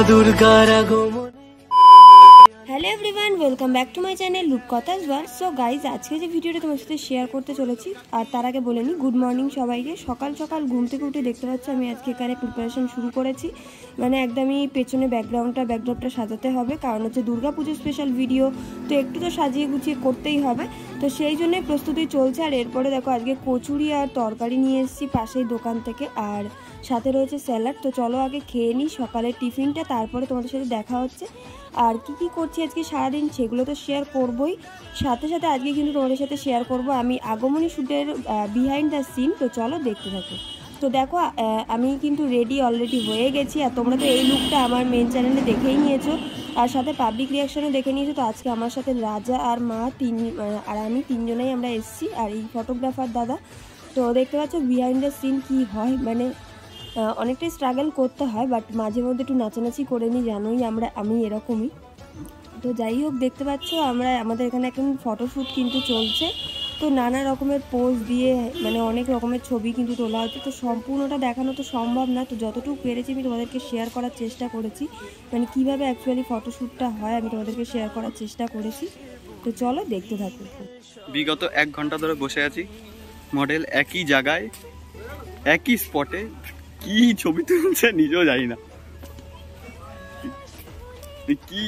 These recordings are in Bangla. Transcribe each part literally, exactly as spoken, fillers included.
দুর্গার আগমন। Hello everyone, welcome back to my channel Rupkatha's world. So guys, আজকে যে ভিডিওটা তোমার সাথে শেয়ার করতে চলেছি, আর তার আগে বলে নিই গুড মর্নিং সবাইকে। সকাল সকাল ঘুম থেকে উঠে দেখতে পাচ্ছি আমি আজকে এখানে প্রিপারেশন শুরু করেছি। মানে একদমই পেছনে ব্যাকগ্রাউন্ডটা ব্যাকড্রপটা সাজাতে হবে, কারণ হচ্ছে দুর্গা পুজোর স্পেশাল ভিডিও, তো একটু তো সাজিয়ে গুছিয়ে করতেই হবে। তো সেই জন্যই প্রস্তুতি চলছে। আর এরপরে দেখো আজকে কচুরি আর তরকারি নিয়ে এসেছি পাশেই দোকান থেকে, আর সাথে রয়েছে স্যালাড। তো চলো আগে খেয়ে নিই সকালের টিফিনটা, তারপরে তোমাদের সাথে দেখা হচ্ছে। আর কি কি করছি আজকে সারাদিন সেগুলো তো শেয়ার করবই, সাথে সাথে আজকে কিন্তু তোমাদের সাথে শেয়ার করব আমি আগমনী শ্যুটের বিহাইন্ড দ্য সিন। তো চলো দেখতে থাকো। তো দেখো আমি কিন্তু রেডি অলরেডি হয়ে গেছি, আর তোমরা তো এই লুকটা আমার মেন চ্যানেলে দেখেই নিয়েছো, আর সাথে পাবলিক রিয়াকশনও দেখে নিয়েছো। তো আজকে আমার সাথে রাজা আর মা তিন আর আমি তিনজনেই আমরা এসেছি, আর এই ফটোগ্রাফার দাদা। তো দেখতে পাচ্ছ বিহাইন্ড দ্য সিন কী হয়, মানে অনেকটাই স্ট্রাগল করতে হয়, বাট মাঝে মধ্যে একটু নাচানাচি করে নিই, জানোই আমরা আমি এরকমই। তো যাই হোক, দেখতে পাচ্ছ আমরা আমাদের এখানে এখন ফটোশ্যুট কিন্তু চলছে। তো নানা রকমের পোজ দিয়ে মানে অনেক রকমের ছবি কিন্তু তোলা হচ্ছে। তো সম্পূর্ণটা দেখানো তো সম্ভব না, তো যতটুকু পেরেছি আমি তোমাদেরকে শেয়ার করার চেষ্টা করেছি, মানে কীভাবে অ্যাকচুয়ালি ফটোশ্যুটটা হয় আমি তোমাদেরকে শেয়ার করার চেষ্টা করেছি। তো চলো দেখতে থাকো। বিগত এক ঘন্টা ধরে বসে আছি, মডেল একই জায়গায় একই স্পটে, কি ছবি তুলছে নিজেও জানি না। কি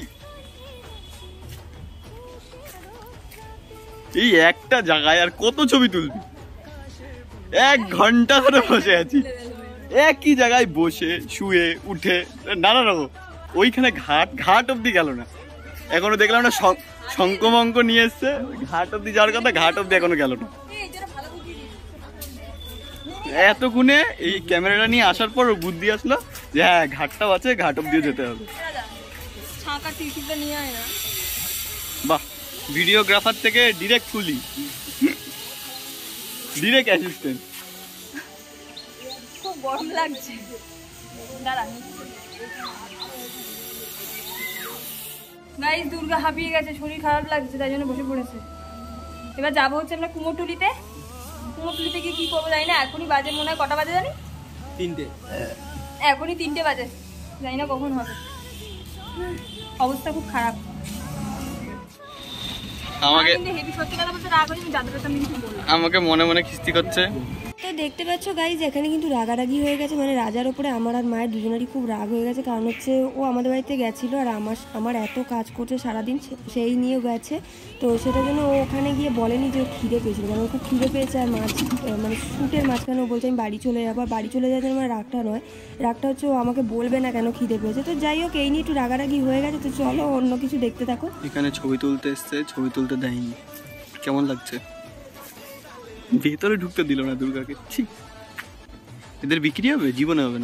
এই একটা জায়গায় আর কত ছবি তুলবি? এক ঘন্টা ধরে বসে আছি একই জায়গায়, বসে শুয়ে উঠে নানা রকম। ওইখানে ঘাট ঘাট অব্দি গেল না, এখনো দেখলাম না। শঙ্কমঙ্ক নিয়ে এসছে, ঘাট অব্দি যাওয়ার কথা, ঘাট অব্দি এখনো গেল না। এতক্ষণে এই ক্যামেরাটা নিয়ে আসার পর বুদ্ধি আসলো যে হ্যাঁ ঘাটটাও আছে, ঘাট অব্দিও যেতে হবে। বাহ, ভিডিওগ্রাফার থেকে ডিরেক্ট কুলি, ডিরেক্ট অ্যাসিস্ট্যান্ট। খুব গরম লাগছে, গাইস দুর্গা হাঁপিয়ে গেছে, শরীর খারাপ লাগছে, তাই জন্য বসে পড়েছে। এবার যাবো হচ্ছে আমরা কুমোরটুলিতে। কুমোরটুলিতে গিয়ে কি করবো জানি না, এখনই বাজে মনে হয় কটা বাজে জানি? তিনটে। এখনই তিনটে বাজে, জানি না কখন হবে। অবস্থা খুব খারাপ। আমাকে আমাকে মনে মনে খিস্তি করছে। তো দেখতে পাচ্ছ গাইজ, এখানে কিন্তু রাগারাগি হয়ে গেছে, মানে রাজার ওপরে আমার আর মায়ের দুজনেরই খুব রাগ হয়ে গেছে। কারণ হচ্ছে ও আমাদের বাড়িতে গেছিলো, আর আমার আমার এত কাজ করছে সারাদিন, সেই নিয়েও গেছে। তো সেটার জন্য ও ওখানে গিয়ে বলেনি যে ও খিদে পেয়েছিল, মানে ও খুব খিদে পেয়েছে। আর মাছ মানে শ্যুটের মাঝখানে ও বলছে আমি বাড়ি চলে যাবো, আর বাড়ি চলে যাওয়ার আমার রাগটা নয়, রাগটা হচ্ছে ও আমাকে বলবে না কেন খিদে পেয়েছে। তো যাই হোক, এই নিয়ে একটু রাগারাগি হয়ে গেছে। তো চলো অন্য কিছু দেখতে থাকো। এখানে ছবি তুলতে এসছে, ছবি তুলতে দেয়নি। কেমন লাগছে? ভেতরে ঢুকতে দিল না দুর্গাকে। ঠিক এদের বিক্রি হবে, জীবনে হবে না।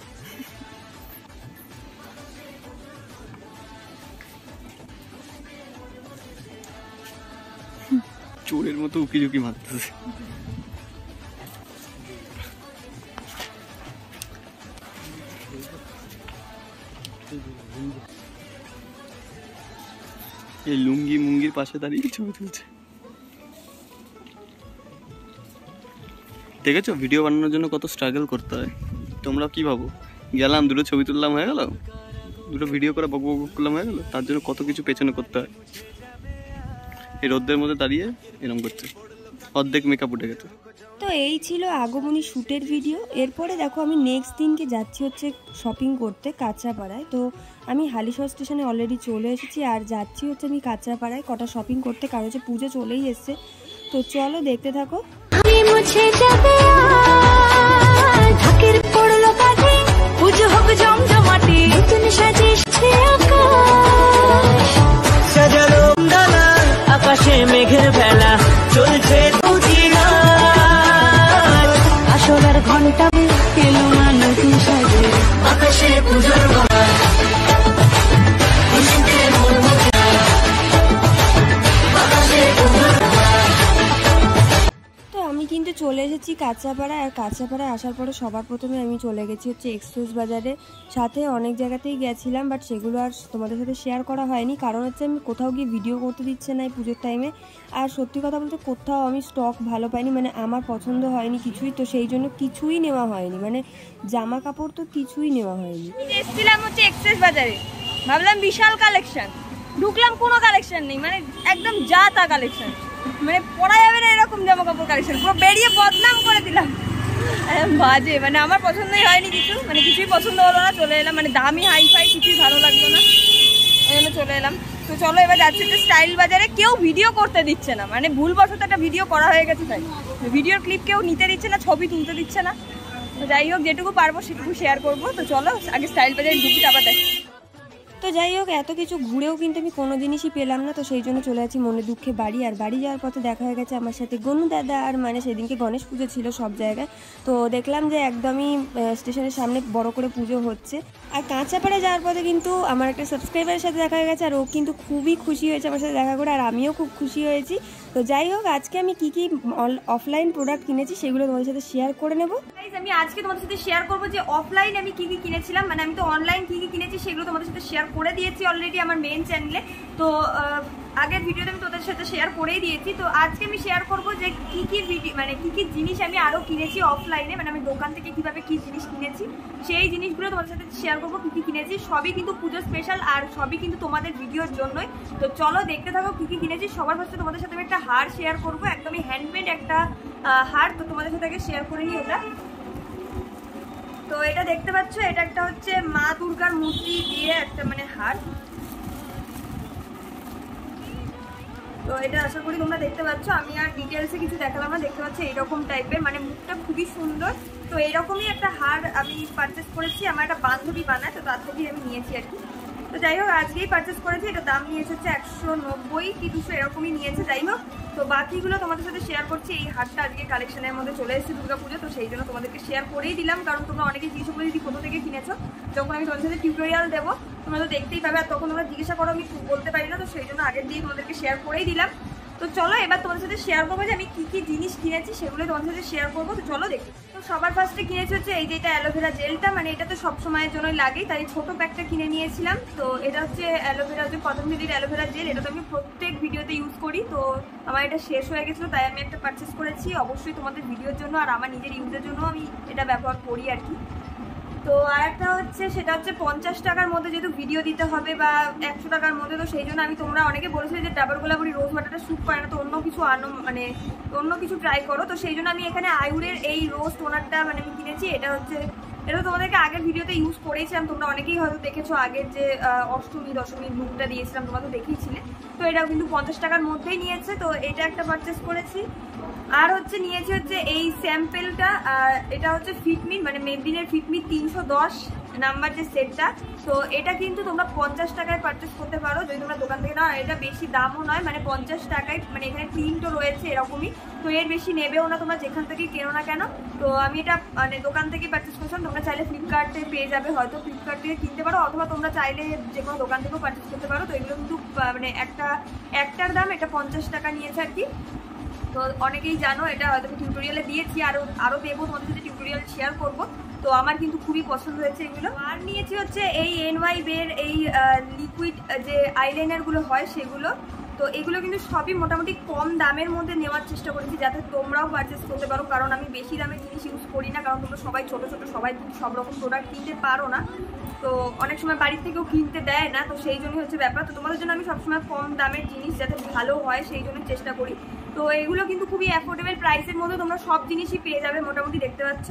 চোরের মতো উকি ঝুঁকি মারতেছে। এই লুঙ্গি মুঙ্গির পাশে দাঁড়িয়ে ছবি তুলছে। দেখেছো ভিডিও বানানোর জন্য কত স্ট্রাগল করতে হয়। তোমরা কি ভাবো গেলাম দুটো ছবি তুললাম হয়ে গেল, দুটো ভিডিও করে বক বক করলাম হয়ে গেল? তার জন্য কত কিছু পেছনে করতে হয়। এই রোদ্রের মধ্যে দাঁড়িয়ে এরকম করছে, অর্ধেক মেকআপ উঠে গেছে। তো এই ছিল আগমনী শ্যুটের ভিডিও। এরপরে দেখো আমি নেক্সট দিনকে যাচ্ছি হচ্ছে শপিং করতে কাঁচরাপাড়ায়। তো আমি হালিশহর স্টেশনে অলরেডি চলে এসেছি, আর যাচ্ছি হচ্ছে আমি কাঁচরাপাড়ায় কটা শপিং করতে, কারণ হচ্ছে পুজো চলেই এসছে। তো চলো দেখতে থাকো। আকাশে মেঘের বেলা চলছে আসলার ঘন্টা এলো না নতুন সাজে, আকাশে পুজোর চলে এসেছি কাঁচাপাড়া। আর কাঁচাপাড়ায় আসার পরে সবার প্রথমে আমি চলে গেছি হচ্ছে এক্সপ্রেস বাজারে। সাথে অনেক জায়গাতেই গেছিলাম, বাট সেগুলো আর তোমাদের সাথে শেয়ার করা হয়নি, কারণ হচ্ছে আমি কোথাও গিয়ে ভিডিও করতে দিচ্ছে না এই পুজোর টাইমে। আর সত্যি কথা বলতে কোথাও আমি স্টক ভালো পাইনি, মানে আমার পছন্দ হয়নি কিছুই, তো সেই জন্য কিছুই নেওয়া হয়নি, মানে জামা কাপড় তো কিছুই নেওয়া হয়নি। এসেছিলাম হচ্ছে এক্সপ্রেস বাজারে, ভাবলাম বিশাল কালেকশন, ঢুকলাম কোনো কালেকশন নেই, মানে একদম যা তা কালেকশন, মানে পরা যাবে না এরকম জামা কাপড় কালেকশন, পুরো বেরিয়ে বদনাম করে দিলাম। বাজে, মানে আমার পছন্দই হয়নি কিছু, মানে কিছুই পছন্দ হলো না, চলে এলাম। মানে দামি হাই ফাই কিছুই ভালো লাগলো না, এই জন্য চলে এলাম। তো চলো এবার যাচ্ছি একটা স্টাইল বাজারে। কেউ ভিডিও করতে দিচ্ছে না, মানে ভুলবশত একটা ভিডিও করা হয়ে গেছে, তাই ভিডিওর ক্লিপ কেউ নিতে দিচ্ছে না, ছবি তুলতে দিচ্ছে না। তো যাই হোক, যেটুকু পারবো সেটুকু শেয়ার করবো। তো চলো আগে স্টাইল বাজারে ঢুকি, আবার দেখ। তো যাই হোক, এত কিছু ঘুরেও কিন্তু আমি কোনো জিনিসই পেলাম না, তো সেই জন্য চলে আছি মনে দুঃখে বাড়ি। আর বাড়ি যাওয়ার পথে দেখা হয়ে গেছে আমার সাথে গনু দাদা। আর মানে সেদিনকে গণেশ পুজো ছিল সব জায়গায়, তো দেখলাম যে একদমই স্টেশনের সামনে বড় করে পুজো হচ্ছে। আর কাঁচাপাড়ে যাওয়ার পথে কিন্তু আমার একটা সাবস্ক্রাইবারের সাথে দেখা হয়ে গেছে, আর ও কিন্তু খুবই খুশি হয়েছে আমার সাথে দেখা করে, আর আমিও খুব খুশি হয়েছি। তো যাই হোক, আজকে আমি কি কি অফলাইন প্রোডাক্ট কিনেছি সেগুলো তোমাদের সাথে শেয়ার করে নেবো। আমি আজকে তোমাদের সাথে শেয়ার করবো যে অফলাইন আমি কি কি কিনেছিলাম, মানে আমি তো অনলাইন কি কি কিনেছি সেগুলো তোমাদের সাথে শেয়ার করে দিয়েছি অলরেডি আমার মেইন চ্যানেলে। তো আগের ভিডিওতে আমি তোদের সাথে শেয়ার করেই দিয়েছি। তো আজকে আমি শেয়ার করবো যে কি কি ভিডিও, মানে কি কি জিনিস আমি আরও কিনেছি অফলাইনে, মানে আমি দোকান থেকে কিভাবে কি জিনিস কিনেছি সেই জিনিসগুলো তোমাদের সাথে শেয়ার করবো। কি কি কিনেছি সবই কিন্তু পুজো স্পেশাল, আর সবই কিন্তু তোমাদের ভিডিওর জন্যই। তো চলো দেখতে থাকো কি কি কিনেছি। সবার ফার্স্টে তোমাদের সাথে আমি একটা হার শেয়ার করবো, একদমই হ্যান্ডমেড একটা হার। তো তোমাদের সাথে আগে শেয়ার করে নিই ওটা। তো এটা দেখতে পাচ্ছ, এটা একটা হচ্ছে মা দুর্গার মূর্তি দিয়ে একটা মানে হার। তো এটা আশা করি তোমরা দেখতে পাচ্ছ, আমি আর ডিটেলসে কিছু দেখালাম না। দেখতে পাচ্ছ এইরকম টাইপের, মানে মুখটা খুবই সুন্দর। তো এইরকমই একটা হার আমি পারচেস করেছি, আমার একটা বান্ধবী বানায়, তো তার থেকেই আমি নিয়েছি আর কি। তো যাই হোক, আজকেই পারচেস করেছি, এটা দাম নিয়েছে হচ্ছে একশো নব্বই কি দুশো এরকমই নিয়েছে। যাই হোক, তো বাকিগুলো তোমাদের সাথে শেয়ার করছি। এই হারটা আজকে কালেকশনের মধ্যে চলে এসেছে দুর্গাপুজো, তো সেই জন্য তোমাদেরকে শেয়ার করেই দিলাম, কারণ তোমরা অনেকে জিজ্ঞেস করে দিদি কোথা থেকে কিনেছো। যখন আমি তোমাদের সাথে টিউটোরিয়াল দেবো তোমরা তো দেখতেই পাবে, আর তখন তোমরা জিজ্ঞাসা করো, আমি বলতে পারি না, তো সেই জন্য আগের দিয়ে তোমাদেরকে শেয়ার করেই দিলাম। তো চলো এবার তোমাদের সাথে শেয়ার করবো যে আমি কী কী জিনিস কিনেছি সেগুলো তোমাদের সাথে শেয়ার করবো। তো চলো দেখি। তো সবার ফার্স্টে কিনেছি হচ্ছে এই যে এটা অ্যালোভেরা জেলটা, মানে এটা তো সব সময়ের জন্যই লাগে, তাই ছোটো প্যাকটা কিনে নিয়েছিলাম। তো এটা হচ্ছে অ্যালোভেরা, হচ্ছে পতঞ্জলির অ্যালোভেরা জেল, এটা তো আমি প্রত্যেক ভিডিওতে ইউজ করি। তো আমার এটা শেষ হয়ে গেছিলো, তাই আমি একটা পারচেস করেছি, অবশ্যই তোমাদের ভিডিওর জন্য আর আমার নিজের ইউজের জন্য আমি এটা ব্যবহার করি আর কি। তো আরেকটা হচ্ছে, সেটা হচ্ছে পঞ্চাশ টাকার মধ্যে যেহেতু ভিডিও দিতে হবে বা একশো টাকার মধ্যে, তো সেই জন্য আমি, তোমরা অনেকে বলেছিলে যে ডাবল গোলাপরি রোজ ওয়াটারটা শ্যুট করে না, তো অন্য কিছু আনো, মানে অন্য কিছু ট্রাই করো। তো সেই জন্য আমি এখানে আয়ুরের এই রোজ টোনারটা মানে আমি কিনেছি। এটা হচ্ছে, এটা তোমাদেরকে আগের ভিডিওতে ইউজ করেছিলাম, তোমরা অনেকেই হয়তো দেখেছো, আগের যে অষ্টমী দশমীর লুকটা দিয়েছিলাম তোমরা তো দেখেইছিলে। তো এটাও কিন্তু পঞ্চাশ টাকার মধ্যেই নিয়েছে, তো এটা একটা পারচেস করেছি। আর হচ্ছে নিয়েছি হচ্ছে এই স্যাম্পেলটা, এটা হচ্ছে ফিটমি, মানে মেবলিনের ফিটমি তিনশো দশ নাম্বার যে সেটটা। তো এটা কিন্তু তোমরা পঞ্চাশ টাকায় পারচেস করতে পারো যদি তোমরা দোকান থেকে নাও। এটা বেশি দামও নয়, মানে পঞ্চাশ টাকায়, মানে এখানে প্রিন্টও রয়েছে এরকমই, তো এর বেশি নেবেও না তোমরা যেখান থেকেই কেনো না কেন। তো আমি এটা মানে দোকান থেকে পারচেস করছিলাম, তোমরা চাইলে ফ্লিপকার্টে পেয়ে যাবে, হয়তো ফ্লিপকার্ট থেকে কিনতে পারো, অথবা তোমরা চাইলে যে কোনো দোকান থেকেও পারচেস করতে পারো। তো এগুলো কিন্তু মানে একটা একটার দাম এটা পঞ্চাশ টাকা নিয়েছে আর কি। তো অনেকেই জানো, এটা হয়তো আমি টিউটোরিয়ালে দিয়েছি, আরও আরও দেবো তোমাদের সাথে, টিউটোরিয়াল শেয়ার করবো। তো আমার কিন্তু খুবই পছন্দ হয়েছে এগুলো। আর নিয়েছি হচ্ছে এই এনওয়াই বের এই লিকুইড যে আইলাইনারগুলো হয় সেগুলো। তো এগুলো কিন্তু সবই মোটামুটি কম দামের মধ্যে নেওয়ার চেষ্টা করেছি, যাতে তোমরাও পারচেস করতে পারো, কারণ আমি বেশি দামের জিনিস ইউজ করি না, কারণ তোমরা সবাই ছোটো ছোটো সবাই সব রকম প্রোডাক্ট কিনতে পারো না, তো অনেক সময় বাড়ির থেকেও কিনতে দেয় না, তো সেই জন্যই হচ্ছে ব্যাপার। তো তোমাদের জন্য আমি সবসময় কম দামের জিনিস যাতে ভালো হয় সেই জন্য চেষ্টা করি। তো এগুলো কিন্তু খুবই অ্যাফোর্ডেবল প্রাইসের মধ্যে তোমরা সব জিনিসই পেয়ে যাবে মোটামুটি। দেখতে পাচ্ছ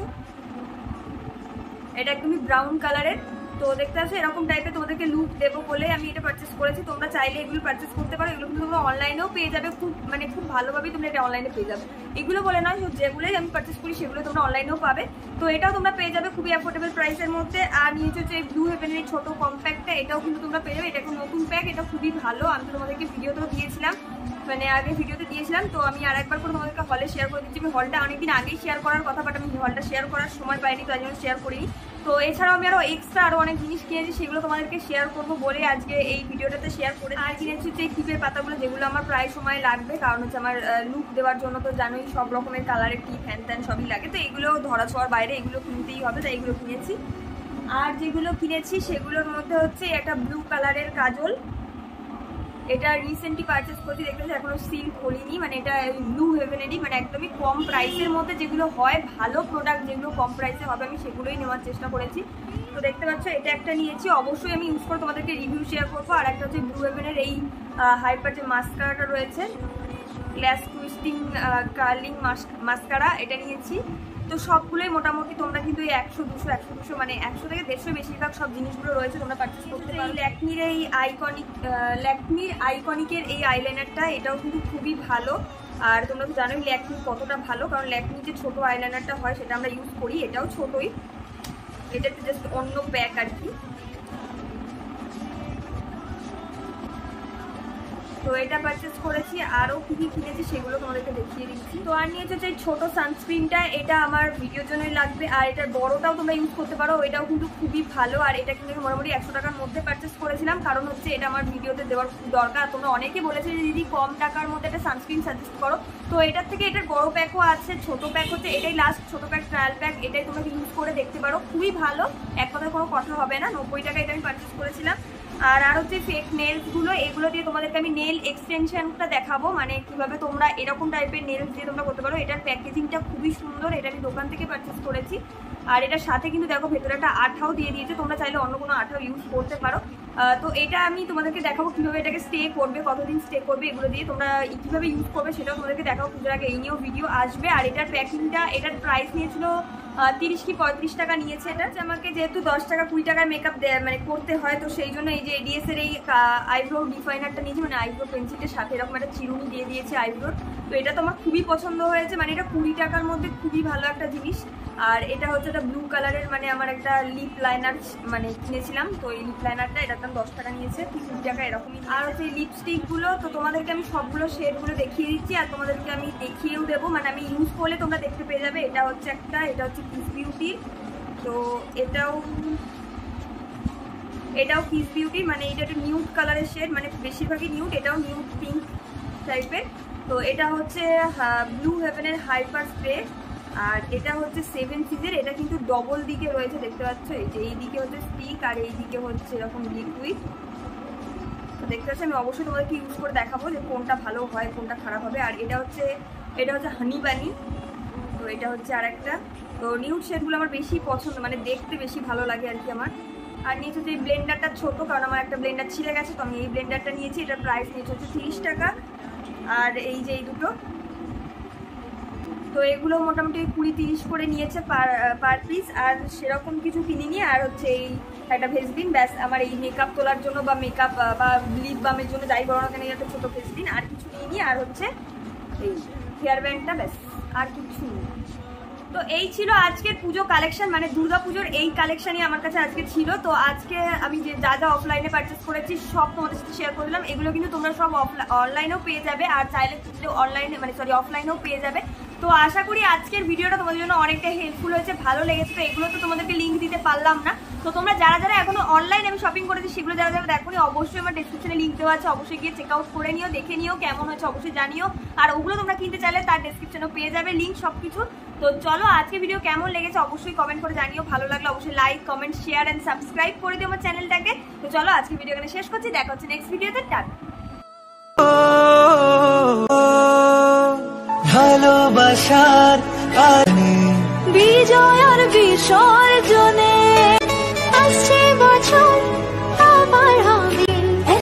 এটা একদমই ব্রাউন কালারের, তো দেখতে পাচ্ছ এরকম টাইপের তোমাদেরকে লুক দেবো বলে আমি এটা পারচেস করেছি। তোমরা চাইলে এগুলো পারচেস করতে পারো, এগুলো কিন্তু তোমরা অনলাইনেও পেয়ে যাবে, খুব মানে খুব ভালোভাবেই তোমরা এটা অনলাইনে পেয়ে যাবে। এগুলো বলে নয়, যেগুলোই আমি পারচেস করি সেগুলো তোমরা অনলাইনেও পাবে, তো এটাও তোমরা পেয়ে যাবে খুবই অ্যাফোর্ডেবল প্রাইসের মধ্যে। আর নিয়েছে হচ্ছে এই ব্লু হেভেনের এই ছোটো কম্প্যাক্টটা, এটাও কিন্তু তোমরা পেয়ে যাবে, এটা একটা নতুন প্যাক, এটা খুবই ভালো, আমি তো তোমাদেরকে ভিডিওতেও দিয়েছিলাম। মানে আগে ভিডিওতে দিয়েছিলাম, তো আমি আর একবার করে তোমাদেরকে হলে শেয়ার করে দিচ্ছি। আমি হলটা অনেকদিন আগেই শেয়ার করার কথা, বাট আমি হলটা শেয়ার করার সময় পাইনি, তাই জন্য শেয়ার করিনি। তো এছাড়াও আমি আরও এক্সট্রা আরও অনেক জিনিস কিনেছি, সেগুলো তোমাদেরকে শেয়ার করবো বলে আজকে এই ভিডিওটাতে শেয়ার করে। আর কিনেছি হচ্ছে এই টিপের পাতাগুলো, যেগুলো আমার প্রায় সময় লাগবে, কারণ হচ্ছে আমার লুক দেওয়ার জন্য তো জানোই সব রকমের কালারের টিপ হ্যান ত্যান সবই লাগে, তো এগুলো ধরা ছোঁয়ার বাইরে, এগুলো কিনতেই হবে, তাই এগুলো কিনেছি। আর যেগুলো কিনেছি সেগুলোর মধ্যে হচ্ছে একটা ব্লু কালারের কাজল, এটা রিসেন্টলি পারচেস করছি, দেখতেছি এখনো সিল খোলিনি, মানে এটা ব্লু হেভেনেরই, মানে একদমই কম প্রাইসের মধ্যে যেগুলো হয় ভালো প্রোডাক্ট, যেগুলো কম প্রাইসে হবে আমি সেগুলোই নেওয়ার চেষ্টা করেছি। তো দেখতে পাচ্ছ এটা একটা নিয়েছি, অবশ্যই আমি ইউজ করে তোমাদেরকে রিভিউ শেয়ার করবো। আর একটা হচ্ছে ব্লু হেভেনের এই হাইপার যে মাস্কারাটা রয়েছে, গ্লাস টুইস্টিং কার্লিং মাস্কারা, এটা নিয়েছি। তো সবগুলোই মোটামুটি তোমরা কিন্তু এই একশো দুশো একশো দুশো মানে একশো থেকে দেড়শো বেশিরভাগ সব জিনিসগুলো রয়েছে, তোমরা পারচেস করতে পারো। ল্যাকমির এই আইকনিক ল্যাকমির আইকনিকের এই আইলাইনারটা, এটাও কিন্তু খুবই ভালো। আর তোমরা তো জানোই ল্যাকমি কতটা ভালো, কারণ ল্যাকমি যে ছোটো আইলাইনারটা হয় সেটা আমরা ইউজ করি, এটাও ছোটোই, এটা জাস্ট অন্য প্যাক আর কি। তো এটা পারচেস করেছি, আরও কী কী কিনেছি সেগুলো তোমাদেরকে দেখিয়ে দিচ্ছি। তো আর নিয়েছে হচ্ছে এই ছোটো সানস্ক্রিনটা, এটা আমার ভিডিওর জন্যই লাগবে, আর এটার বড়টাও তোমরা ইউজ করতে পারো, এটাও কিন্তু খুবই ভালো। আর এটা কিন্তু মোটামুটি একশো টাকার মধ্যে পারচেস করেছিলাম, কারণ হচ্ছে এটা আমার ভিডিওতে দেওয়ার খুব দরকার। তোমরা অনেকে বলেছে যে দিদি কম টাকার মধ্যে একটা সানস্ক্রিন সাজেস্ট করো, তো এটার থেকে এটার বড় প্যাকও আছে, ছোটো প্যাক হচ্ছে এটাই লাস্ট ছোটো প্যাক ট্রায়াল প্যাক, এটাই তোমরা ইউজ করে দেখতে পারো, খুবই ভালো, এক কথায় কোনো কথা হবে না। নব্বই টাকা এটা আমি পারচেস করেছিলাম। আর আর হচ্ছে ফেক নেলসগুলো, এগুলো দিয়ে তোমাদেরকে আমি নেল এক্সটেনশনটা দেখাবো, মানে কিভাবে তোমরা এরকম টাইপের নেলস দিয়ে তোমরা করতে পারো। এটার প্যাকেজিংটা খুবই সুন্দর, এটা আমি দোকান থেকে পারচেস করেছি। আর এটার সাথে কিন্তু দেখো ভেতরে একটা আঠাও দিয়ে দিয়েছে, তোমরা চাইলে অন্য কোনো আঠাও ইউজ করতে পারো। তো এটা আমি তোমাদেরকে দেখাবো কীভাবে এটাকে স্টে করবে, কতদিন স্টে করবে, এগুলো দিয়ে তোমরা কীভাবে ইউজ করবে সেটাও তোমাদেরকে দেখাবো। পুজোর আগে এই নিয়েও ভিডিও আসবে। আর এটার প্যাকিংটা, এটার প্রাইস নিয়েছিল তিরিশ কি পঁয়ত্রিশ টাকা নিয়েছে। এটা আমাকে যেহেতু দশ টাকা কুড়ি টাকার মেকআপ মানে করতে হয়, তো সেই জন্য এই যে এডিএস এর এই আইব্রো ডিফাইনারটা নিয়েছি, মানে আইব্রো পেন্সিলের সাথে এরকম একটা চিরুনি দিয়ে দিয়েছে আইব্রোর। তো এটা তো আমার খুবই পছন্দ হয়েছে, মানে এটা কুড়ি টাকার মধ্যে খুবই ভালো একটা জিনিস। আর এটা হচ্ছে একটা ব্লু কালারের, মানে আমার একটা লিপ লাইনার মানে কিনেছিলাম, তো এই লিপ লাইনারটা এটার দাম দশ টাকা নিয়েছে, কুড়ি টাকা এরকমই। আর হচ্ছে এই লিপস্টিকগুলো, তো তোমাদেরকে আমি সবগুলো শেডগুলো দেখিয়ে দিচ্ছি, আর তোমাদেরকে আমি দেখিয়েও দেবো, মানে আমি ইউজ করলে তোমরা দেখতে পেয়ে যাবে। এটা হচ্ছে একটা, এটা হচ্ছে কিস বিউটি, তো এটাও এটাও কিস বিউটি, মানে এটা একটা নিউড কালারের শেড, মানে বেশিরভাগই নিউড, এটাও নিউড পিঙ্ক টাইপের। তো এটা হচ্ছে ব্লু হেভেনের হাইপার স্প্রে, আর এটা হচ্ছে সেভেন সিজের, এটা কিন্তু ডবল দিকে রয়েছে, দেখতে পাচ্ছ, এই যে এই দিকে হচ্ছে স্টিক আর এই দিকে হচ্ছে এরকম লিকুইড। তো দেখতে পাচ্ছি, আমি অবশ্যই তোমাদেরকে ইউজ করে দেখাবো যে কোনটা ভালো হয় কোনটা খারাপ হবে। আর এটা হচ্ছে এটা হচ্ছে হানি বানি, তো এটা হচ্ছে আর একটা। তো নিউড শেডগুলো আমার বেশি পছন্দ, মানে দেখতে বেশি ভালো লাগে আর কি আমার। আর নিয়েছে হচ্ছে এই ব্লেন্ডারটা ছোট, কারণ আমার একটা ব্লেন্ডার ছিঁড়ে গেছে, তো আমি এই ব্লেন্ডারটা নিয়েছি, এটার প্রাইস নিয়েছে হচ্ছে তিরিশ টাকা। আর এই যে এই দুটো, তো এগুলো মোটামুটি কুড়ি তিরিশ করে নিয়েছে পার পার পিস। আর সেরকম কিছু কিনিনি। আর হচ্ছে এই একটা ভেজলিন, ব্যাস আমার এই মেকআপ তোলার জন্য বা মেকআপ বা লিপ বামের জন্য যাই বড় না কেন, একটা ছোটো ভেজলিন, আর কিছু নিইনি। আর হচ্ছে এই হেয়ার ব্যান্ডটা, ব্যাস, আর কিছু। তো এই ছিল আজকের পুজো কালেকশন, মানে দুর্গা পুজোর এই কালেকশনই আমার কাছে আজকে ছিল। তো আজকে আমি যে যা যা অফলাইনে পারচেস করেছি সব তোমাদের সাথে শেয়ার করে দিলাম। এগুলো কিন্তু তোমরা সব অনলাইনেও পেয়ে যাবে, আর চাইলে অনলাইনে মানে সরি অফলাইনেও পেয়ে যাবে। তো আশা করি আজকের ভিডিওটা তোমাদের জন্য অনেকটা হেল্পফুল হয়েছে, ভালো লেগেছে। তো এগুলো তো তোমাদেরকে লিঙ্ক দিতে পারলাম না, তো তোমরা যারা যারা এখনো অনলাইনে আমি শপিং করেছি সেগুলো যারা যারা দেখোনি, অবশ্যই আমার ডেসক্রিপশনে লিঙ্ক দেওয়া আছে, অবশ্যই গিয়ে চেক আউট করে নিও, দেখে নিও কেমন হয়েছে, অবশ্যই জানিও। আর ওগুলো তোমরা কিনতে চাইলে তার ডেসক্রিপশনেও পেয়ে যাবে লিঙ্ক সব কিছু। তো চলো আজকে ভিডিও কেমন লেগেছে অবশ্যই কমেন্ট করে জানিও, ভালো লাগলে অবশ্যই like comment share and subscribe করে দিও আমার চ্যানেলটাকে। তো চলো আজকে ভিডিও এখানে শেষ করছি, দেখা হচ্ছে নেক্সট ভিডিওতে, টাটা। ভালোবাসার বিজয় আর বিসর্জনে